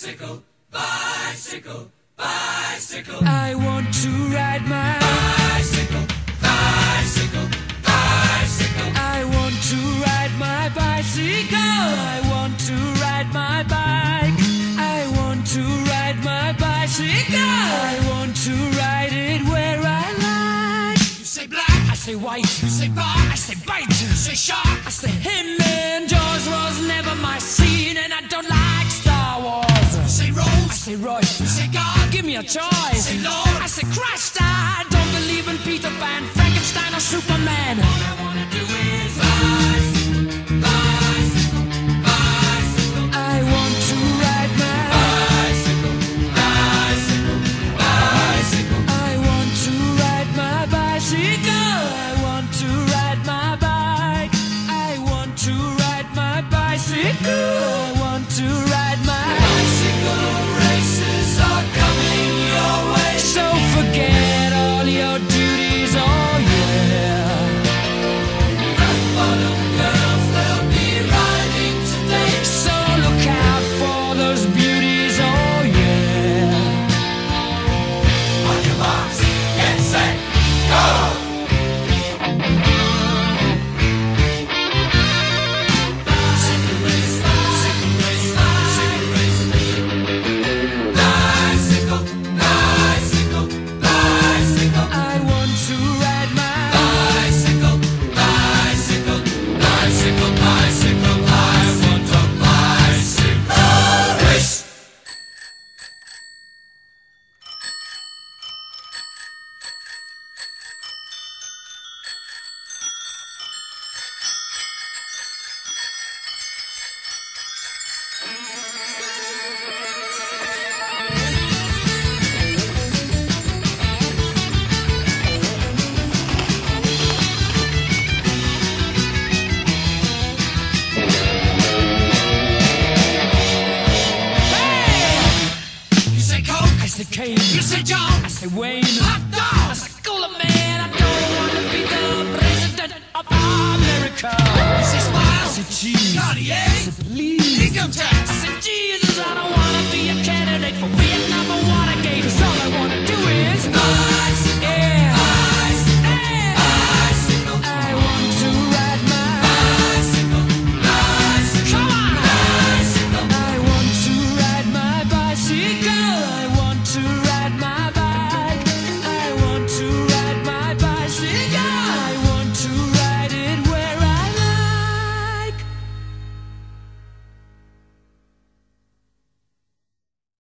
Bicycle, bicycle, bicycle. I want to ride my bicycle, bicycle, bicycle. I want to ride my bicycle. I want to ride my bike. I want to ride my bicycle. I want to ride it where I like. You say black, I say white. you say bar, I say bite. you say shark. I say him and Jaws was never my scene, and I don't like Star Wars. You say I Rose, say Royce. you say God, Give me a choice. say Lord. I say Christ. I don't believe in Peter Pan, Frankenstein, or Superman. All I wanna do is bicycle, bicycle, bicycle. I want to ride my Bicycle, bicycle, bicycle. I want to ride my bicycle. I want to ride my bike. I want to ride my bicycle. I want to ride my Bicycle races are coming your way. So forget all your duties, oh yeah. Fat bottom girls, they'll be riding today. So look out for those beauties, oh yeah. On your marks, get set, go! Bicycle race, bicycle race, bicycle race. Bicycle, bicycle, bicycle. I want to ride my Bicycle, bicycle, bicycle, bicycle. I want a bicycle race. You say Coke, I say Kane. you say John, I say Wayne. hot I dog. say Cooler Man. I don't want to be the president of America. You say I Smile, say cheese. I Cartier, say please. income tax. I say Jesus. I don't want to be a candidate for